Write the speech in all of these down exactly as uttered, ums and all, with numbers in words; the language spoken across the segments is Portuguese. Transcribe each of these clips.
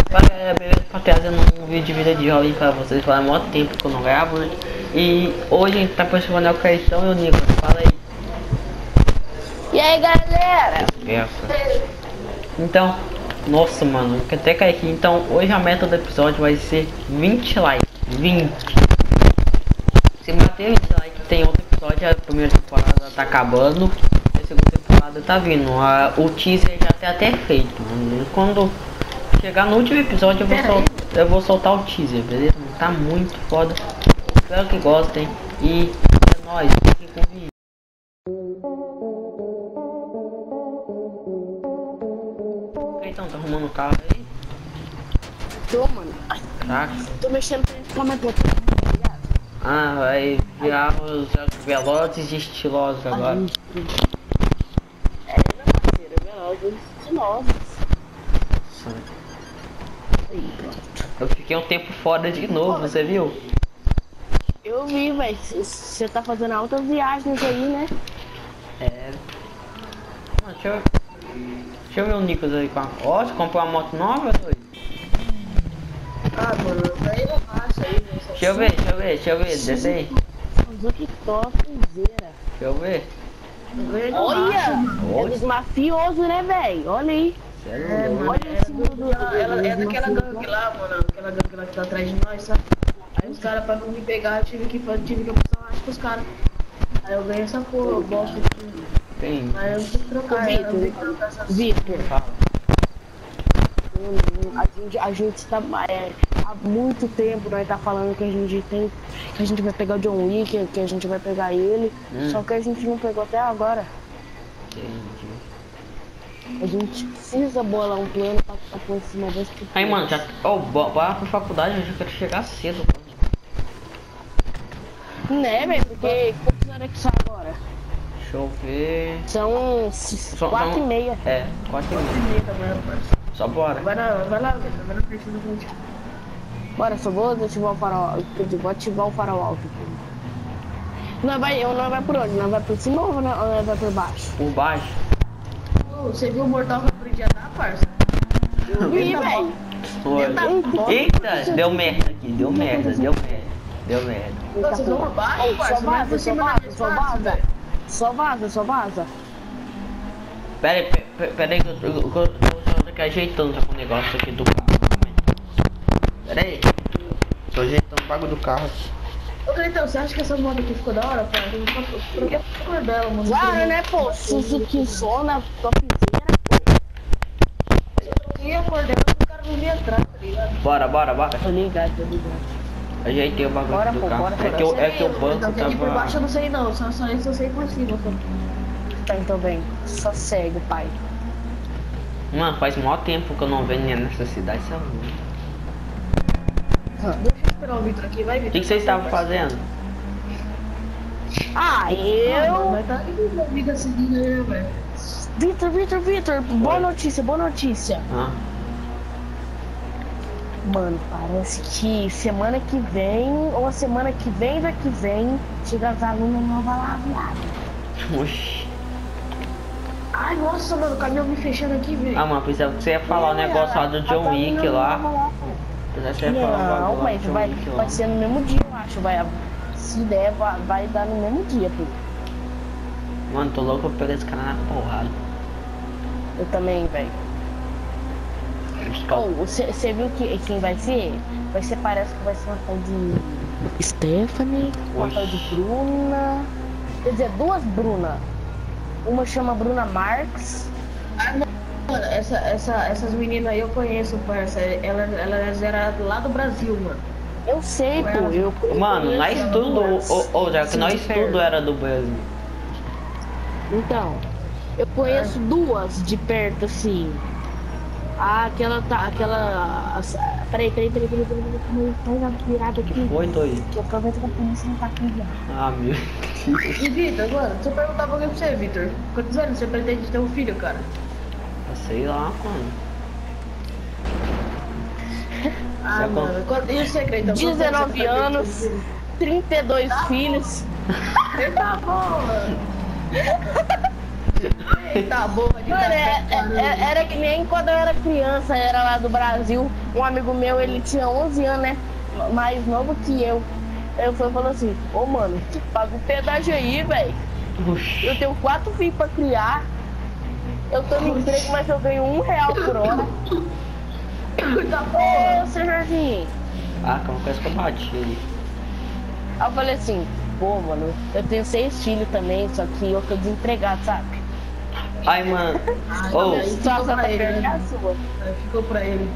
Fala galera, beleza? Tô trazendo um vídeo de vida de jovem pra vocês. Faz muito tempo que eu não gravo, né? E hoje a gente tá aproximando o Caetão e o Nicolas. Fala aí. E aí galera? Essa. Então, nossa mano, que até cair aqui. Então, hoje a meta do episódio vai ser vinte likes. vinte. Se bater vinte likes, tem outro episódio. A primeira temporada tá acabando. A segunda temporada tá vindo. A, o teaser já tá até feito. Mano. Quando chegar no último episódio eu vou, sol eu vou soltar o teaser, beleza? Tá muito foda. Espero que gostem. E é nóis, fiquem com o vídeo. Então, tá arrumando o carro aí? Tô, mano. Caraca. Tô mexendo pra reclamar. Ah, vai virar os velozes e estilosos agora. É, meu parceiro, velozes e estilosos. Aí, pronto. Eu fiquei um tempo fora de novo, você viu? Eu vi, velho. Você tá fazendo altas viagens aí, né? É. Mano, deixa eu... Deixa eu ver o Nicolas aí com a... Ó, você comprou uma moto nova, doido? Ah, mano, aí não passa aí, velho. Deixa eu ver, deixa eu ver, deixa eu ver, desce aí. Suzuki topzera. Deixa eu ver. Olha! É dos mafiosos, né, velho? Olha aí. É, mano. Olha esse mundo. Ela, ela é daquela gangue lá, mano, aquela gangue lá que tá atrás de nós, sabe? Aí os caras, pra não me pegar, eu tive que, tive que passar mais pros caras. Aí eu ganhei essa porra, eu gosto de tudo. Tem. Aí eu tenho que trocar, eu tenho que trocar essas... Vitor, Fala. a gente, a gente tá é, há muito tempo nós tá falando que a gente tem, que a gente vai pegar o John Wick, que a gente vai pegar ele, Hum. só que a gente não pegou até agora. Entendi. A gente precisa bolar um plano pra ficar por cima desse tipo. Aí, mano, já... Ó, oh, bora pra faculdade, eu já quero chegar cedo, mano. Né, velho? Porque quantas horas que sai agora? Deixa eu ver... São Só- quatro são- e meia. É, quatro e meia. Eita, mano, parceiro. Só bora. Vai lá, vai lá, Vitor, vai na frente do vídeo. Bora, só vou ativar o farol. Eu vou ativar o farol alto. Não vai, eu não vai por onde? Não vai por cima ou não, ou não vai por baixo? Por baixo. Ô, você viu o mortal que eu aprendi a dar, parça? Eu vi, velho. Foi. Eita, deu merda aqui, deu merda, deu merda. Deu merda. Ô, vocês vão por baixo, Ei, parça? só Não é por vaza, só cima da vaza, minha só espaço, vaza. velho. Só vaza, só vaza. Pera aí, pe- pe- pera aí que eu, eu, eu, eu, eu tô aqui ajeitando já com o negócio aqui do carro. Pera aí. Tô ajeitando o bagulho do carro. Ô, Cleitão, você acha que essa moto aqui ficou da hora, pai? Eu troquei a cor dela, mano. Claro, né, pô? Suzuki Zona, topzera, pô. Eu troquei a cor dela pro cara não vir atrás, tá ligado? Bora, bora, bora. Tô ligado, tô ligado. Ajeitei o bagulho Bora, do pô, carro. bora, é, bora. que eu, é Sei, que o mano, banco então, aqui por baixo eu tava... não sei não, só, só isso eu sei por cima, só. Tá, então bem. Só segue, pai. Mano, faz mó tempo que eu não venho nessa cidade, sabe? Deixa eu esperar o Vitor aqui, vai, O Vitor. que, que vocês estavam fazendo? Ah, Ah, eu... mas tá aí minha amiga seguindo aí, velho. Vitor, Vitor, Vitor, boa Oi. notícia, boa notícia. Ah, Mano, parece que semana que vem, ou a semana que vem da que vem, chega as alunas novas lá, viado. oxi. Ai, nossa, mano, o caminhão me fechando aqui, velho. Ah, mano, pensava que você ia falar o negócio lá do John Wick lá. Pensava que você ia falar o Não, bagulho lá mas do John vai, Wick lá. vai ser no mesmo dia, eu acho. Vai, se der, vai, vai dar no mesmo dia, pô. Mano, tô louco pra pegar esse cara na porrada. Eu também, velho. Oh, você viu que, quem vai ser? Vai ser, parece que vai ser uma tal de Stephanie, uma Oxi. tal de Bruna. Quer dizer, duas Bruna. Uma chama Bruna Marx. Ah, não, mano, essa, essa, essas meninas aí eu conheço, parça. Elas, elas eram lá do Brasil, mano. Eu sei, pô. Eu, Mano, nós conheço tudo, duas. ou, ou já que Sim, nós certo. tudo era do Brasil. Então, eu conheço duas de perto, assim. Ah, aquela tá, aquela. a- Peraí, peraí, peraí, peraí, peraí, peraí, peraí, tá virada aqui. Foi doido. Que aproveita que a polícia não tá aqui já. Ah, meu Deus. E Vitor, mano, deixa eu perguntar pra você, Vitor. Quantos anos você pretende ter um filho, cara? Sei lá, mano. Ah, Já mano, quanto- e o segredo? Quantos anos você dezenove pretende anos, ter um filho? trinta e dois filhos. Eita, bom, mano. Eita, boa de Mano, café. é- é- é- era que nem quando eu era criança, era lá do Brasil. Um amigo meu, ele tinha onze anos, né? Mais novo que eu. Eu fui e falou assim: Ô mano, paga o pedágio aí, velho. Oxi. Eu tenho quatro filhos pra criar. Eu tô no emprego, mas eu ganho um real por hora. Eita, Ô, porra. seu Jorginho. Ah, calma, quase que eu bati ali. Aí eu falei assim: pô, mano, eu tenho seis filhos também, só que eu tô desempregado, sabe? Ai, mano. Ai, Ô, aí Só ficou essa pra ele, perna é a né? sua. Aí ficou pra ele.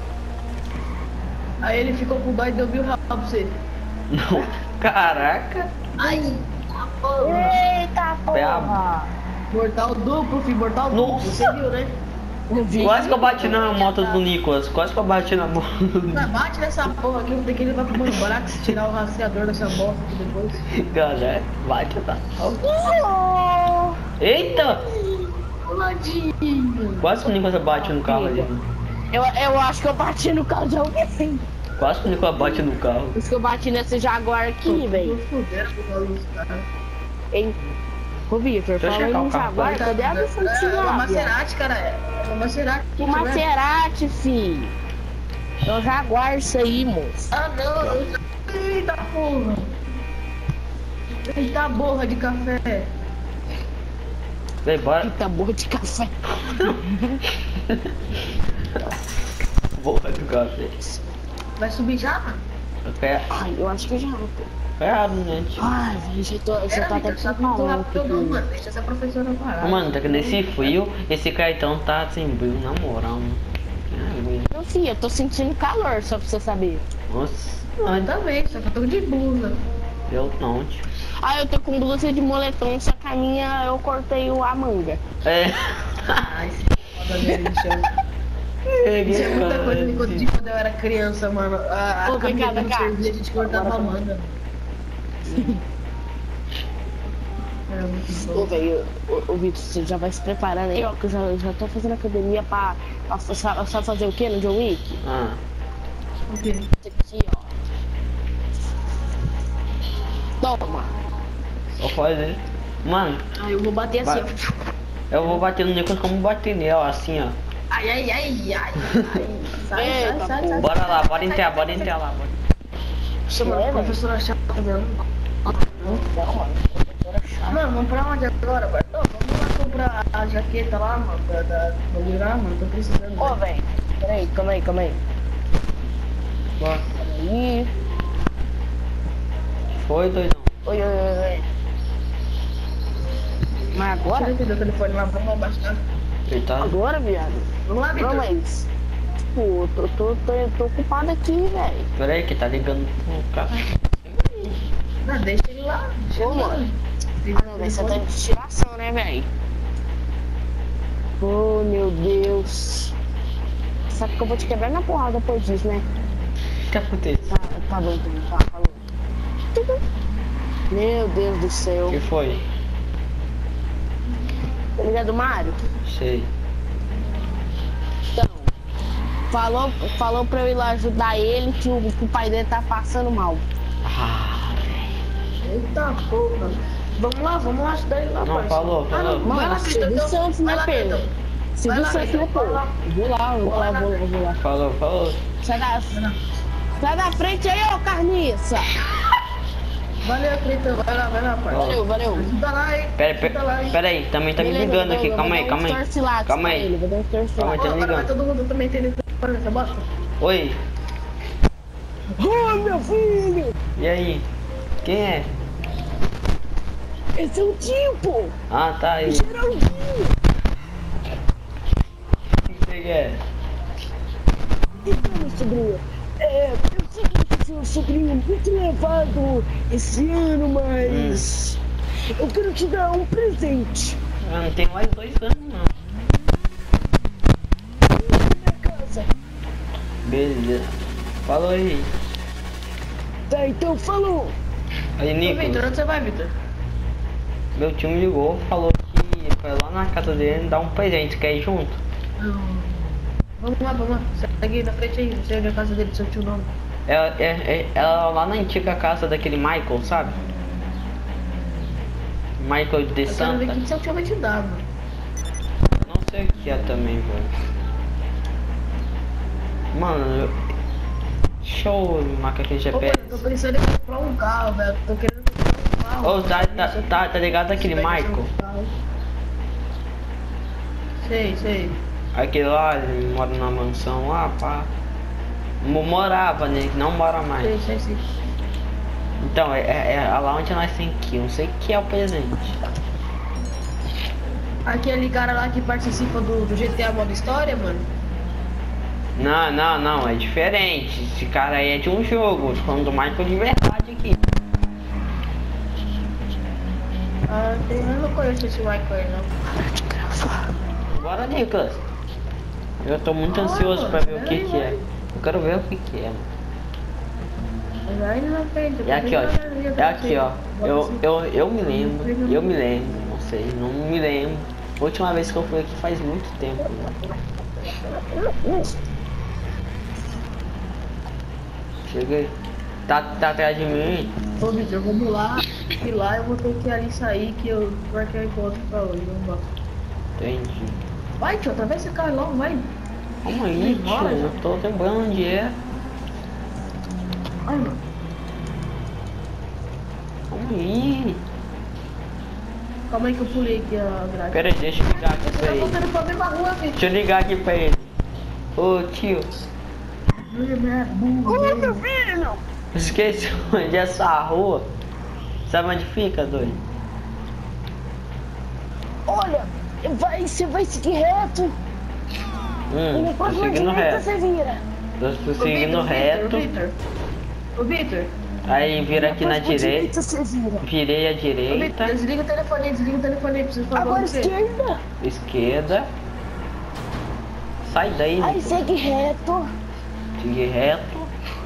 Aí ele ficou com dó e deu mil reais pra você. não. Caraca. Ai, tá porra. Eita porra! Mortal duplo, filho, mortal duplo. Nossa. Você viu, né? Eu vi. Quase que eu bati na moto do Nicolas. Quase que eu bati na moto do Mas Nicolas. bate nessa porra aqui, eu vou ter que levar pro Manbrax, tirar o rastreador dessa bosta aqui depois. Galera, bate, tá? Oh, Eita! Ladinho. Quase que o Nicolas bate no carro ali. eu, eu acho que eu bati no carro de alguém. Quase que o Nicolas bate no carro. Por isso que eu bati nesse Jaguar aqui, velho. Fuderam com o Paulo dos caras. Hein? Ô, Victor, Deixa eu falando checar em o carro, Jaguar, tá? cadê a missão de É uma lá, viado? Maserati, cara. É uma Maserati. Que né? Maserati, fi. É um Jaguar isso aí, moço. Ah, não. Eita porra. Eita borra de café. Vem, bora. Eita, boa de café. Boa do café. Vai subir já, mano? É Ai, eu acho que já. errado, né? Tio? Ai, velho, já tô, já tô até Vitor, tá muito preocupado. rápido não, mano. Deixa essa professora parar. Mano, tá que nesse frio, esse cartão tá sem brilho, na moral, mano. Ai, Meu filho, eu tô sentindo calor, só pra você saber. Nossa, Não, também, só que eu tô de blusa. eu não, tio. Ah, eu tô com blusa de moletom, só que a minha eu cortei o- a manga. É. Ai, esse foda dele, chama. Isso é muita coisa de quando, de quando eu era criança, mano. A, a Ô, vem cá, camisa vem do cá. serviço, a gente cortava a manga. Era muito Ô, bom. velho, ô, ô, Vitor, você já vai se preparando aí, ó, que eu já, já tô fazendo academia pra, pra só, só fazer o quê no John Wick? Ah, O quê? Isso aqui, ó. Toma. só faz, né? Mano, Ah, eu vou bater assim, Vai. ó. eu vou bater no Nicolas como bater nele, ó, assim, ó. Ai, ai, ai, ai. ai. Sai, Eita, sai, sai, sai. Bora lá, bora entrar, bora entrar lá, bora. Chama É, a professora chata mesmo. Mano, vamos pra onde agora, Bartô? Vamos lá comprar a jaqueta lá, mano, da, da, bagulho lá, mano, tô precisando. Ô, velho. velho, peraí, calma aí, calma aí. Bora. Aí. Foi, doidão. Oi, oi, oi, oi. Mas Deixa agora? eu ver o telefone lá, vamos abaixar. Eita. Agora, viado? Vamos lá, Não, Vitor. mas. Tipo, eu tô, tô, tô, tô ocupado aqui, velho. Pera aí, que tá ligando pro cara. Não, deixa ele lá. Deixa Ô, ele lá. mano. Ah, não, velho, você tá de tiração, né, velho? Oh, meu Deus. Sabe que eu vou te quebrar na porrada depois disso, né? O que aconteceu? Tá, tá bom, então, tá, falou. Meu Deus do céu. O que foi? Tá ligado, Mário? Sei. Então, falou, falou pra eu ir lá ajudar ele que o, que o pai dele tá passando mal. Ah, Eita porra. Vamos lá, vamos lá ajudar ele lá, Não, parça. falou, Ah, não, falou. vai lá, Mano, Vitor, Silvio então. Santos, né, Vai lá, Pedro? Vitor. Silvio Vai lá, Santos, né, Vitor, pô? vai lá. Vou lá, vou lá, vou lá, vou lá. falou, falou. Sai da, sai da frente aí, ô carniça! Valeu, Cleiton, vai lá, vai lá, parça. Valeu, valeu. Ajuda lá, hein. Pera, Ajuda lá, pera, hein. pera aí, também tá me Beleza, ligando vou- aqui, vou calma dar aí, uns calma aí. torcilates Calma pra aí. ele, vou dar uns Calma aí, torcilates. tá Ô, agora vai ligando. todo mundo também ter telefone nessa bosta. Oi, Ô, meu filho! e aí? Quem é? Esse é o tipo! Ah, tá aí. Geraldinho! O que você quer? Então, meu sobrinho, é, eu sei que seu sobrinho é muito levado esse ano, mas eu quero te dar um presente. Eu não tenho mais dois anos, não. Na minha casa. Beleza. Falou aí. Tá, então falou. Aí, Ô, Vitor, Nicolas, onde você vai, Vitor? meu tio me ligou, falou que foi lá na casa dele dar um presente, quer ir junto? Vamos lá, vamos lá. Segue na frente aí, você vê a casa dele, seu tio não. É, é, é, ela lá na antiga casa daquele Michael, sabe? Michael de Eu quero ver o Santa. que seu tio vai te dar, mano. sei o que é também, velho. Mano, eu... deixa eu marcar aqui o G P S. Ô, mano, tô pensando em comprar um carro, velho. Tô querendo comprar um carro. Ô, tá, tá, tá, tá ligado aquele Michael? Sei, sei. Aquele lá, ele mora na mansão lá, pá. Mo- Morava, né? Não mora mais. Sei, sei, sei. Então, é, é, é lá onde nós tem que ir. Não sei o que é o presente. Aquele cara lá que participa do, do G T A Modo História, mano. Não, não, não, é diferente. Esse cara aí é de um jogo. Tô falando do Michael de verdade aqui. Ah, tem- eu não conheço esse Michael, não. Bora, Nicolas. Eu tô muito Ah, ansioso mano, pra ver o que peraí, que é. Eu quero ver o que que é, mano. Mas ainda na frente. É aqui, ó. É aqui, ó. Eu, eu, eu me lembro. Eu me lembro. Não sei, não me lembro. A última vez que eu fui aqui faz muito tempo, né? Cheguei. Tá, tá atrás de mim. Ô, Vitor, vamos lá. E lá eu vou ter que ali sair que eu marquei o encontro pra hoje. Vamos lá. Entendi. Vai, tio, atravessa esse carro logo, vai. Calma aí, Bora, tio. Eu tô lembrando onde é. Ai, mano. Calma aí. Calma aí que eu pulei aqui a grade. Pera aí, deixa eu ligar aqui Você pra tá ele. voltando pra mesma rua, Vitor. Deixa eu ligar aqui pra ele. Ô, tio. Ô, meu filho! Esqueci onde é essa rua. Sabe onde fica, doido? Olha, vai, você vai seguir reto. Hum, E tô depois na seguindo direita reto. você vira. Tô Ô, seguindo Vitor, reto. Vitor, Ô, Vitor. Aí vira aqui na Depois direita. você vira. Virei à Ô, Vitor, direita. desliga o telefone aí, desliga o telefone aí, preciso falar Agora com você. esquerda. Esquerda. Sai daí, Aí Nico. segue reto. Sigue reto.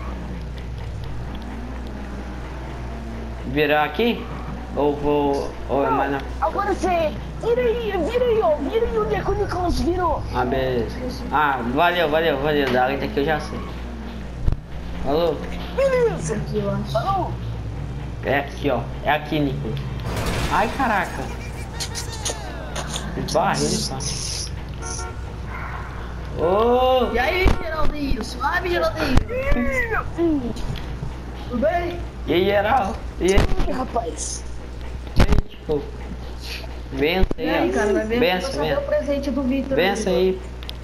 Virar aqui? Ou vou. Ou é mais na. Agora você vira aí, vira aí, ó. Vira aí onde é que o Nicolas virou. Ah, beleza. Ah, valeu, valeu, valeu. Da daqui eu já sei. Alô? Beleza. Aqui, eu acho. Falou. É aqui, ó. É aqui, Nico. Ai, caraca. Esbarrei, pá. Ô! E aí, Geraldinho? Suave, Geraldinho? Tudo bem? E aí, geral? E aí, Ih, rapaz. tipo? Benção E aí, aí, cara, vai ó. ver Benção, o benção. presente do Vitor. Benção aí.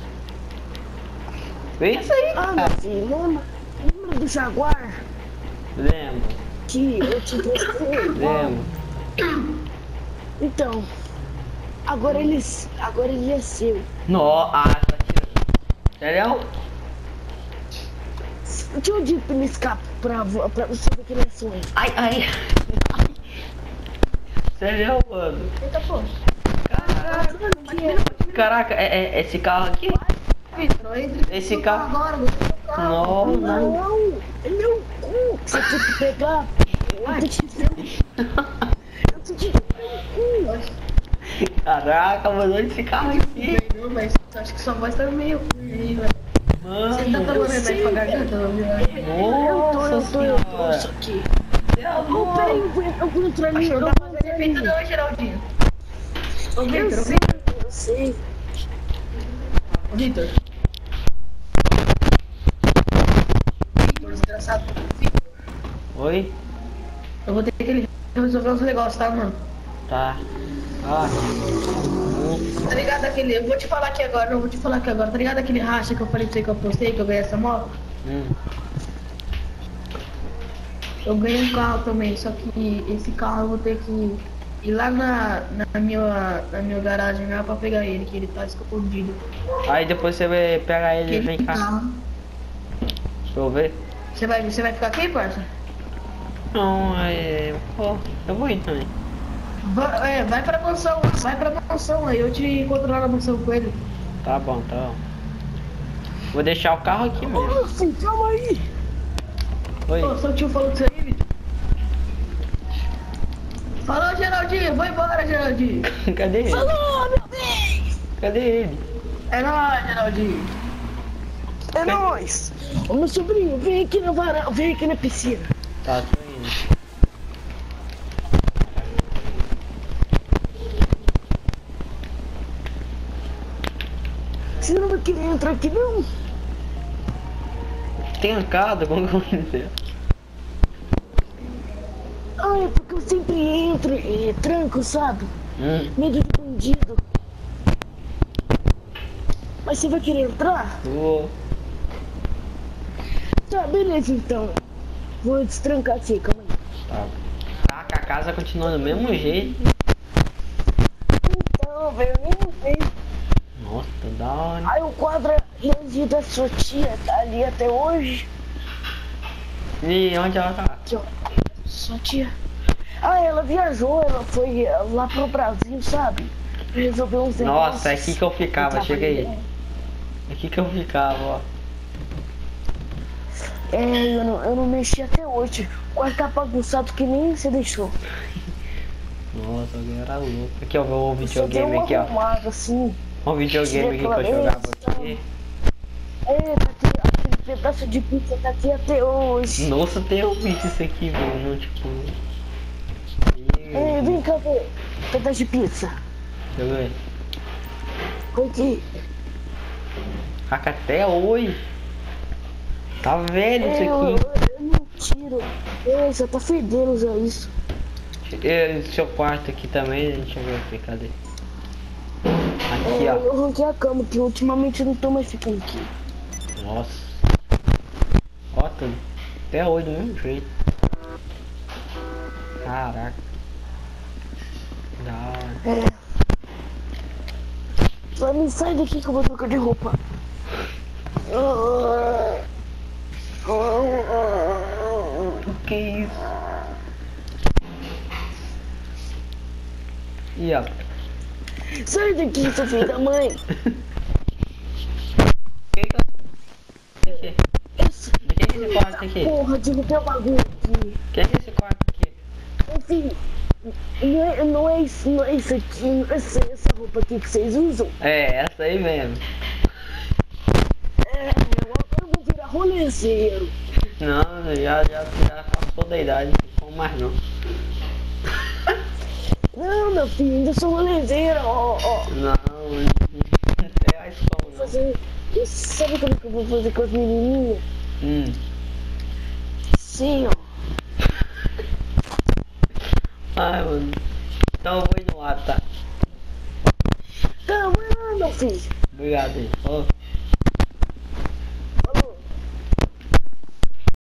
Benção aí, Ah, meu cara. filho, lembra, lembra do Jaguar Lembro, que eu te emprestei? lembro. Então, agora ele, agora ele é seu. Nó, ah, tá tirando. Sério? Eu tinha dito pra ele escapar pra, vo- pra você ver que ele é sonho. Ai, ai. Sério, mano? Eita, pô. Caraca, é, é esse carro aqui? Vitor, entre Esse no carro- agora, você no carro. Não, não. Não, é meu cu que você tem que pegar. Eu tô te dando. Eu tô te dando meu cu. Caraca, mano, olha esse carro aqui. Não, mas acho que sua voz tá meio ruim aí, velho. Você tá Mano, tomando remédio pra garganta, não, viu? Eu tô, eu nossa tô, eu tô, senhora. isso aqui. Você é Oh, louco. peraí, eu vou entrar ali. Acho que Eu não vou tá fazendo entrar efeito ali. não, Geraldinho. Ô, Eu Vitor, ô, sei, Vitor. eu sei. Ô, Vitor. Vitor, desgraçado. Vitor, Oi? eu vou ter que resolver uns negócios, tá, mano? Tá. Ah. Tá ligado aquele... Eu vou te falar aqui agora, não vou te falar aqui agora. Tá ligado aquele racha que eu falei pra você que eu postei, que eu ganhei essa moto? Hum. Eu ganhei um carro também, só que esse carro eu vou ter que ir lá na, na, minha, na minha garagem lá pra pegar ele, que ele tá escondido. Aí depois você vai pegar ele e vem Aquele cá. carro. Deixa eu ver. Você vai, você vai ficar aqui, parça? Não, é. Pô, eu vou ir também. Vai, é, vai pra mansão, vai pra mansão aí, eu te encontro lá na mansão com ele. Tá bom, tá bom. Vou deixar o carro aqui Ô, mesmo. meu filho, calma aí. Oi. Ô, seu tio falou disso aí, Vitor? Falou, Geraldinho, vou embora, Geraldinho. Cadê ele? Falou, meu bem. Cadê ele? É nóis, Geraldinho. É nóis. Ô, meu sobrinho, vem aqui na varanda, vem aqui na piscina. Tá, tô indo. querer entrar aqui não. Trancado, como que aconteceu? Ah, é porque eu sempre entro e tranco, sabe? Hum, Medo de bandido. Mas você vai querer entrar? vou. Tá, beleza então. Vou destrancar aqui, calma aí. Tá. Caraca, a casa continua do mesmo jeito. Então, velho, eu nem sei. Nossa, tá da hora. Aí o quadro da sua tia tá ali até hoje. E onde ela tá? Aqui, ó. Sua tia. Ah, ela viajou, ela foi eh, lá pro Brasil, sabe? Pra resolver uns negócios. Nossa, é aqui que eu ficava, Eu chega aí. trabalhei. É aqui que eu ficava, ó. É, eu não, eu não mexi até hoje. O quarto tá bagunçado que nem você deixou. Nossa, alguém era louco. Aqui, ó, o Só deu videogame uma aqui, ó. arrumada, assim. Ó o videogame aqui que eu jogava aqui. É, tá aqui, aquele pedaço de pizza tá aqui até hoje. Nossa, tem um vídeo isso aqui, velho. Não, tipo. É, vem cá ver. Pedaço de pizza. Deixa eu ver. Aqui. Caraca, até hoje. Tá velho isso É, eu, aqui. eu não tiro. É, já tá fedendo já isso. E seu quarto aqui também, deixa eu ver aqui, cadê? Aqui, É, ó. eu arranquei a cama, que ultimamente eu não tô mais ficando aqui. Nossa. Ó, tudo. Até hoje do mesmo jeito. Caraca. Da hora. É. Só me sai daqui que eu vou trocar de roupa. O que é isso? E ó. Sai daqui, seu filho da mãe. Que que eu... Aqui. Esse, De quem é esse quarto aqui? porra, de ter bagulho aqui. Quem é esse quarto aqui? Enfim, não é, não é isso, não é isso aqui, não é essa, essa roupa aqui que vocês usam. É, essa aí mesmo. É, agora eu vou virar rolezeiro. Não, já, já, já passou da idade, não como mais não. Não, meu filho, ainda sou rolezeiro, ó, ó. Não, até a escola Vou não. fazer, eu- sabe como que eu vou fazer com as menininhas? Hum. Sim, ó. Ai, mano. Então eu vou ir no ar, tá? Tá, vai lá, meu filho. Obrigado aí. Falou.